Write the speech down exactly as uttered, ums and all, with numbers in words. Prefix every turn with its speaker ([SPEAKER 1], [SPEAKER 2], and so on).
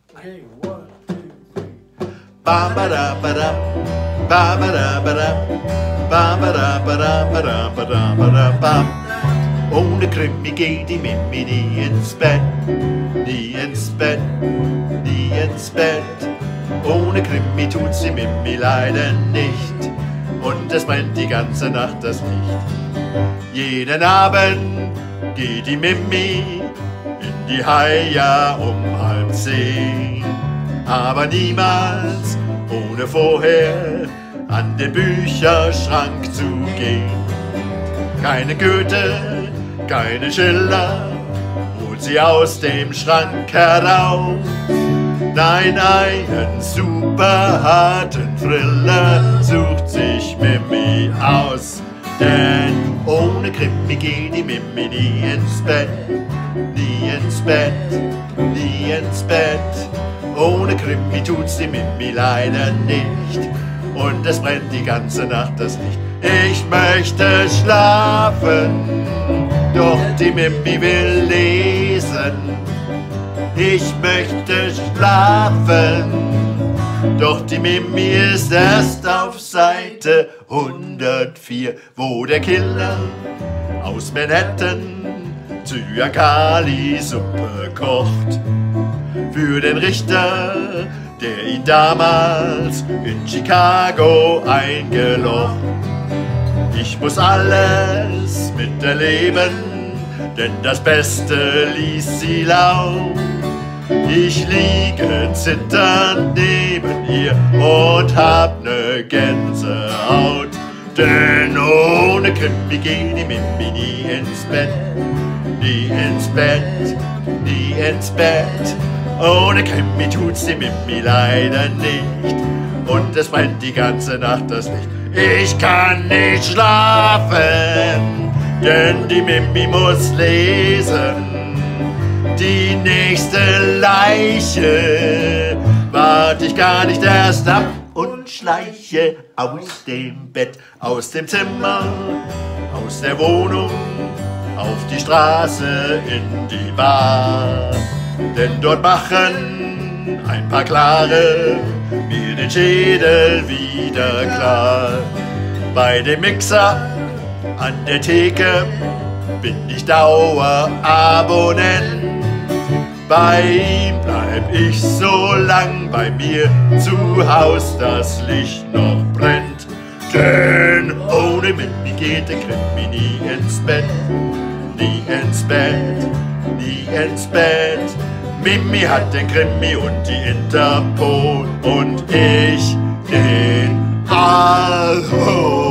[SPEAKER 1] Okay, one, two, three.
[SPEAKER 2] Ba ba da ba da, ba ba da ba da, ba ba da ba da ba da ba da ba da ba. Ohne Krimi geht die Mimi nie ins Bett, nie ins Bett, nie ins Bett. Ohne Krimi tut sie Mimi leider nicht und es brennt die ganze Nacht das Licht. Jeden Abend geht die Mimi in die Haia um halb zehn, aber niemals ohne vorher an den Bücherschrank zu gehen. Keine Goethe, keine Schiller, holt sie aus dem Schrank heraus. Nein, einen super harten Thriller sucht sich Mimi aus. Denn ohne Krimi geht die Mimi nie ins Bett, nie ins Bett, nie ins Bett. Ohne Krimi tut's die Mimi leider nicht und es brennt die ganze Nacht das Licht. Ich möchte schlafen, doch die Mimi will lesen. Ich möchte schlafen, doch die Mimi ist erst auf Seite hundertvier, wo der Killer aus Manhattan Zyankali-Suppe kocht. Für den Richter, der ihn damals in Chicago eingelocht. Ich muss alles miterleben, denn das Beste ließ sie laut. Ich liege zitternd neben ihr und hab ne Gänsehaut. Denn ohne Krimi geht die Mimi nie ins Bett, nie ins Bett, nie ins Bett. Ohne Krimi tut's die Mimi leider nicht und es brennt die ganze Nacht das Licht. Ich kann nicht schlafen, denn die Mimi muss lesen. Die nächste Leiche wart ich gar nicht erst ab und schleiche aus dem Bett, aus dem Zimmer, aus der Wohnung, auf die Straße in die Bar. Denn dort machen ein paar Klare mir den Schädel wieder klar. Bei dem Mixer an der Theke bin ich Dauerabonnent. Bei ihm bleib ich so lang, bei mir zu Haus das Licht noch brennt. Denn ohne Mimi geht der Krimi nie ins Bett, nie ins Bett, nie ins Bett. Mimi hat den Krimi und die Interpol und ich den Alkohol.